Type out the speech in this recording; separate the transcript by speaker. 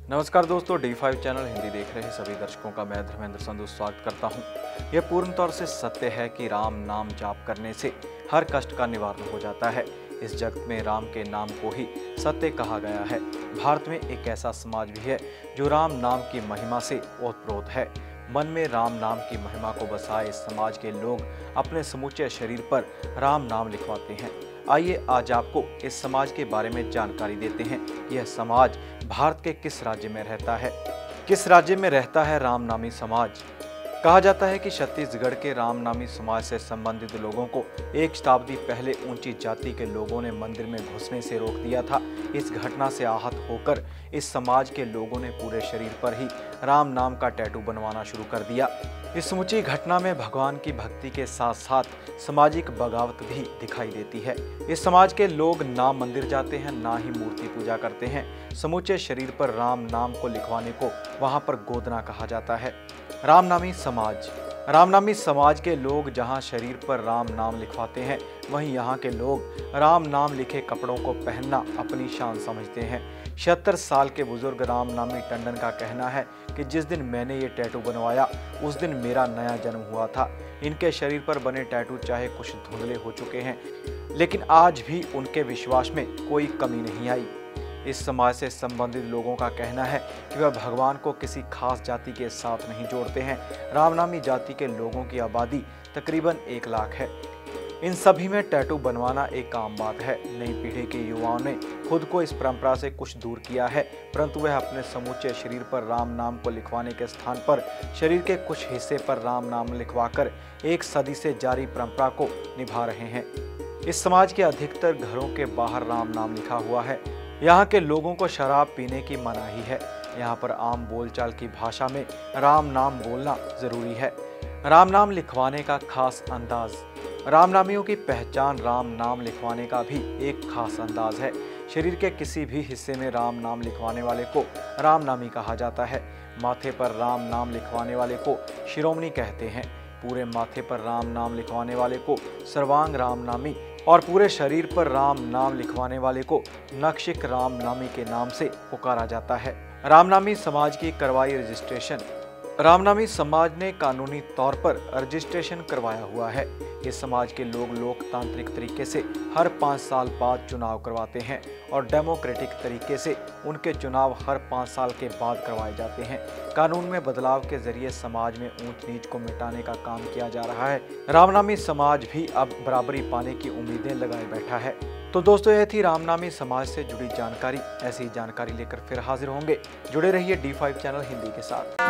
Speaker 1: नमस्कार दोस्तों, D5 channel Hindi देख रहे सभी दर्शकों का मैं धर्मेंद्र संधू स्वागत करता हूं। यह पूर्ण तौर से सत्य है कि राम नाम जाप करने से हर कष्ट का निवारण हो जाता है। इस जगत में राम के नाम को ही सत्य कहा गया है। भारत में एक ऐसा समाज भी है जो राम नाम की महिमा से ओतप्रोत है। मन में राम नाम की महिमा को बसाए इस समाज के लोग अपने समूचे शरीर पर राम नाम लिखवाते हैं। आइए आज आपको इस समाज के बारे में जानकारी देते हैं। यह समाज भारत के किस राज्य में रहता है? किस राज्य में रहता है रामनामी समाज? कहा जाता है कि छत्तीसगढ़ के रामनामी समाज से संबंधित लोगों को एक शताब्दी पहले ऊंची जाति के लोगों ने मंदिर में घुसने से रोक दिया था। इस घटना से आहत होकर इस समाज के लोगों ने पूरे शरीर पर ही राम नाम का टैटू बनवाना शुरू कर दिया। इस समूची घटना में भगवान की भक्ति के साथ साथ सामाजिक बगावत भी दिखाई देती है। इस समाज के लोग ना मंदिर जाते हैं, ना ही मूर्ति पूजा करते हैं। समूचे शरीर पर राम नाम को लिखवाने को वहां पर गोदना कहा जाता है। रामनामी समाज के लोग जहां शरीर पर राम नाम लिखवाते हैं, वहीं यहाँ के लोग राम नाम लिखे कपड़ों को पहनना अपनी शान समझते हैं। 76 साल के बुजुर्ग रामनामी टंडन का कहना है कि जिस दिन मैंने ये टैटू बनवाया उस दिन मेरा नया जन्म हुआ था। इनके शरीर पर बने टैटू चाहे कुछ धुंधले हो चुके हैं, लेकिन आज भी उनके विश्वास में कोई कमी नहीं आई। इस समाज से संबंधित लोगों का कहना है कि वह भगवान को किसी खास जाति के साथ नहीं जोड़ते हैं। रामनामी जाति के लोगों की आबादी तकरीबन 1 लाख है। इन सभी में टैटू बनवाना एक आम बात है। नई पीढ़ी के युवाओं ने खुद को इस परंपरा से कुछ दूर किया है, परंतु वह अपने समूचे शरीर पर राम नाम को लिखवाने के स्थान पर शरीर के कुछ हिस्से पर राम नाम लिखवाकर एक सदी से जारी परंपरा को निभा रहे हैं। इस समाज के अधिकतर घरों के बाहर राम नाम लिखा हुआ है। यहाँ के लोगों को शराब पीने की मनाही है। यहाँ पर आम बोलचाल की भाषा में राम नाम बोलना जरूरी है। राम नाम लिखवाने का खास अंदाज। रामनामियों की पहचान राम नाम लिखवाने का भी एक खास अंदाज है। शरीर के किसी भी हिस्से में राम नाम लिखवाने वाले को रामनामी कहा जाता है। माथे पर राम नाम लिखवाने वाले को शिरोमणि कहते हैं। पूरे माथे पर राम नाम लिखवाने वाले को सर्वांग रामनामी और पूरे शरीर पर राम नाम लिखवाने वाले को नक्शिक रामनामी के नाम से पुकारा जाता है। रामनामी समाज की करवाई रजिस्ट्रेशन। रामनामी समाज ने कानूनी तौर पर रजिस्ट्रेशन करवाया हुआ है। इस समाज के लोग लोकतांत्रिक तरीके से हर 5 साल बाद चुनाव करवाते हैं और डेमोक्रेटिक तरीके से उनके चुनाव हर 5 साल के बाद करवाए जाते हैं। कानून में बदलाव के जरिए समाज में ऊंच नीच को मिटाने का काम किया जा रहा है। रामनामी समाज भी अब बराबरी पाने की उम्मीदें लगाए बैठा है। तो दोस्तों, यह थी रामनामी समाज से जुड़ी जानकारी। ऐसी जानकारी लेकर फिर हाजिर होंगे। जुड़े रहिए D5 चैनल हिंदी के साथ।